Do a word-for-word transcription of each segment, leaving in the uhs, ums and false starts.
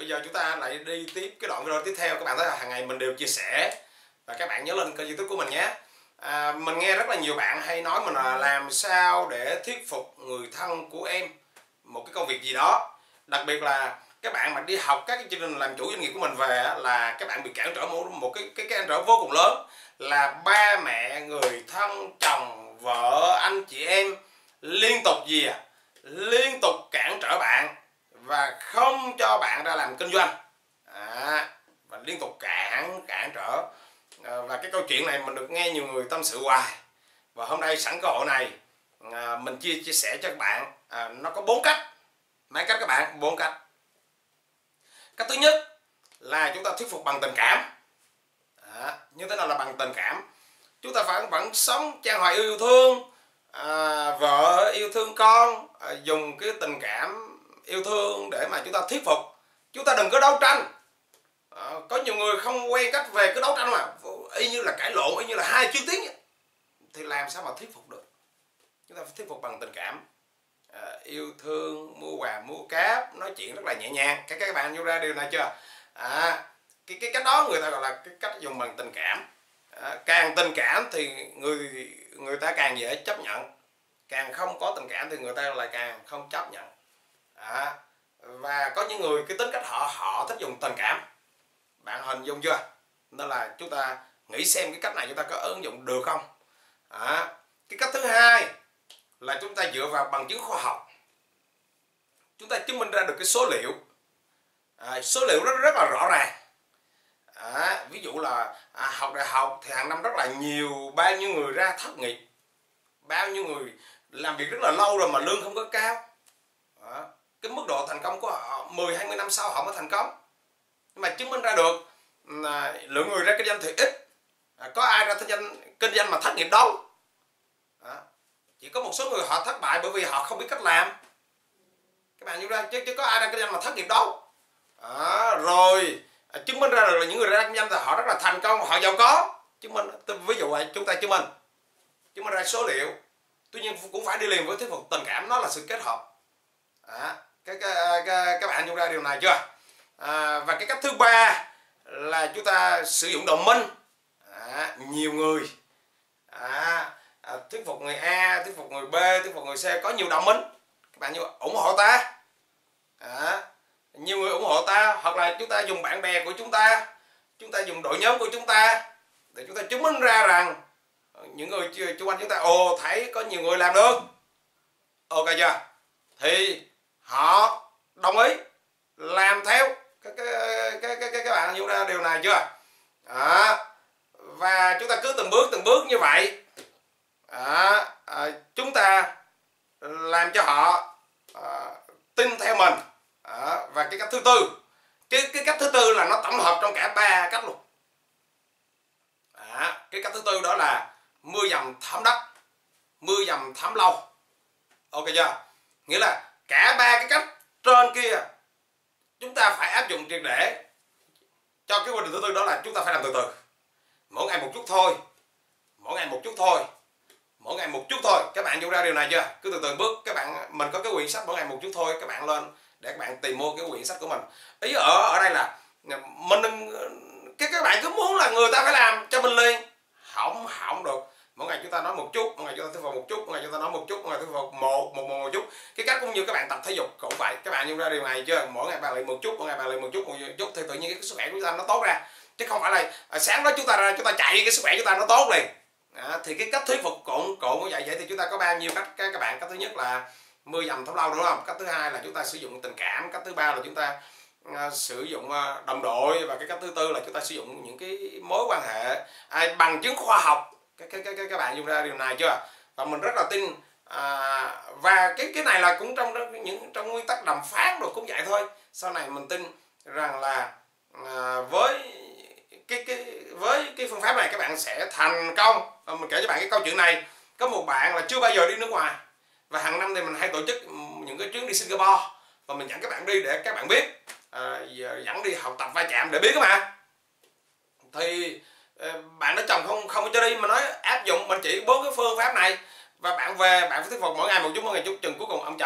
bây giờ chúng ta lại đi tiếp cái đoạn video tiếp theo. Các bạn thấy là hàng ngày mình đều chia sẻ, và các bạn nhớ lên kênh YouTube của mình nhé. À, mình nghe rất là nhiều bạn hay nói mình là làm sao để thuyết phục người thân của em một cái công việc gì đó. Đặc biệt là các bạn mà đi học các cái chương trình làm chủ doanh nghiệp của mình về là các bạn bị cản trở một, một cái cái cản trở vô cùng lớn, là ba mẹ, người thân, chồng, vợ, anh chị em liên tục gì à? Liên tục cản trở bạn và không cho bạn ra làm kinh doanh, à, và liên tục cản cản trở. À, và cái câu chuyện này mình được nghe nhiều người tâm sự hoài, và hôm nay sẵn cơ hội này à, mình chia chia sẻ cho các bạn. À, nó có bốn cách, mấy cách các bạn, bốn cách. Cách thứ nhất là chúng ta thuyết phục bằng tình cảm. À, như thế nào là bằng tình cảm? Chúng ta phải vẫn sống chan hòa yêu thương, à, vợ yêu thương con, à, dùng cái tình cảm yêu thương để mà chúng ta thuyết phục. Chúng ta đừng có đấu tranh. À, có nhiều người không quen cách về cái đấu tranh mà y như là cãi lộn, y như là hai chuyến tiếng ấy. Thì làm sao mà thuyết phục được? Chúng ta phải thuyết phục bằng tình cảm, à, yêu thương, mua quà mua cáp, nói chuyện rất là nhẹ nhàng. Các các bạn vô ra điều này chưa? À, cái cái cách đó người ta gọi là cái cách dùng bằng tình cảm. À, càng tình cảm thì người người ta càng dễ chấp nhận, càng không có tình cảm thì người ta lại càng không chấp nhận. À, và có những người cái tính cách họ họ thích dùng tình cảm, bạn hình dung chưa? Nên là chúng ta nghĩ xem cái cách này chúng ta có ứng dụng được không. À, cái cách thứ hai là chúng ta dựa vào bằng chứng khoa học, chúng ta chứng minh ra được cái số liệu, à, số liệu rất rất là rõ ràng. À, ví dụ là à, học đại học thì hàng năm rất là nhiều, bao nhiêu người ra thất nghiệp, bao nhiêu người làm việc rất là lâu rồi mà lương không có cao. À, cái mức độ thành công của họ mười hai mươi năm sau họ mới thành công. Nhưng mà chứng minh ra được à, lượng người ra kinh doanh thì ít, à, có ai ra kinh doanh kinh doanh mà thất nghiệp đâu. À, chỉ có một số người họ thất bại bởi vì họ không biết cách làm. Các bạn nhớ ra chứ, chứ có ai ra kinh doanh mà thất nghiệp đâu. À, rồi à, chứng minh ra được là những người ra kinh doanh thì họ rất là thành công, họ giàu có. Chứng minh, ví dụ vậy, chúng ta chứng minh chứng minh ra số liệu. Tuy nhiên cũng phải đi liền với thuyết phục tình cảm, nó là sự kết hợp. À, các, các, các, các bạn nhận ra điều này chưa? À, và cái cách thứ ba là chúng ta sử dụng đồng minh. À, nhiều người, à, à, thuyết phục người A, thuyết phục người B, thuyết phục người C, có nhiều đồng minh. Các bạn như ủng hộ ta, à, nhiều người ủng hộ ta, hoặc là chúng ta dùng bạn bè của chúng ta, chúng ta dùng đội nhóm của chúng ta để chúng ta chứng minh ra rằng những người xung quanh chúng ta ồ thấy có nhiều người làm được, ok chưa, thì họ đồng ý làm theo. Các các các các bạn hiểu ra điều này chưa? À, và chúng ta cứ từng bước từng bước như vậy, à, à, chúng ta làm cho họ à, tin theo mình. À, và cái cách thứ tư, cái cái cách thứ tư là nó tổng hợp trong cả ba cách luôn. À, cái cách thứ tư đó là mưa dầm thấm đất, mưa dầm thấm lâu, ok chưa? Nghĩa là cả ba cái cách trên kia chúng ta phải áp dụng triệt để cho cái quy trình thứ tư, đó là chúng ta phải làm từ từ, mỗi ngày một chút thôi, mỗi ngày một chút thôi, mỗi ngày một chút thôi. Các bạn nhận ra điều này chưa? Cứ từ từ bước. Các bạn, mình có cái quyển sách mỗi ngày một chút thôi, các bạn lên để các bạn tìm mua cái quyển sách của mình. Ý ở ở đây là mình đừng, cái các bạn cứ muốn là người ta phải làm cho mình liền, không không được. Mỗi ngày chúng ta nói một chút, mỗi ngày chúng ta thuyết phục một chút, mỗi ngày chúng ta nói một chút, mỗi ngày thuyết phục một một một một chút. Cái cách cũng như các bạn tập thể dục cũng vậy. Các bạn nhận ra điều này chưa? Mỗi ngày bạn luyện một chút, mỗi ngày bạn luyện một chút, một chút thì tự nhiên cái sức khỏe của chúng ta nó tốt ra. Chứ không phải là à, sáng đó chúng ta ra chúng ta chạy cái sức khỏe chúng ta nó tốt liền. À, thì cái cách thuyết phục cũng cũng như vậy. Vậy thì chúng ta có bao nhiêu cách các các bạn? Cách thứ nhất là mưa dầm thấm lâu, đúng không? Cách thứ hai là chúng ta sử dụng tình cảm. Cách thứ ba là chúng ta uh, sử dụng uh, đồng đội. Và cái cách thứ tư là chúng ta sử dụng những cái mối quan hệ, à, bằng chứng khoa học. Các các các các bạn dùng ra điều này chưa? Và mình rất là tin, à, và cái cái này là cũng trong những trong nguyên tắc đàm phán rồi cũng vậy thôi. Sau này mình tin rằng là à, với cái cái với cái phương pháp này các bạn sẽ thành công. À, mình kể cho bạn cái câu chuyện này. Có một bạn là chưa bao giờ đi nước ngoài, và hàng năm thì mình hay tổ chức những cái chuyến đi Singapore, và mình dẫn các bạn đi để các bạn biết, à, dẫn đi học tập va chạm để biết các bạn. Thì bạn nói chồng không không cho đi, mà nói áp dụng mình chỉ bốn cái phương pháp này, và bạn về bạn phải thuyết phục mỗi ngày một chút, mỗi ngày chút, chừng cuối cùng ông chồng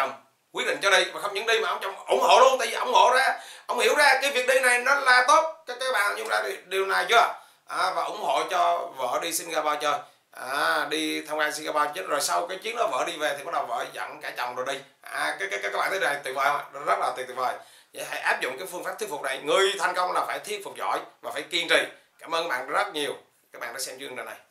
quyết định cho đi, và không những đi mà ông chồng ủng hộ luôn, tại vì ông ngộ ra, ông hiểu ra cái việc đi này nó là tốt. Các các bạn nhận ra điều này chưa? À, và ủng hộ cho vợ đi Singapore chơi, à, đi tham quan Singapore chứ. Rồi sau cái chuyến đó vợ đi về thì bắt đầu vợ dẫn cả chồng rồi đi. À, cái, cái, cái các bạn thấy này tuyệt vời không? Rất là tuyệt tuyệt vời. Vậy hãy áp dụng cái phương pháp thuyết phục này. Người thành công là phải thuyết phục giỏi và phải kiên trì. Cảm ơn các bạn rất nhiều, các bạn đã xem chương trình này.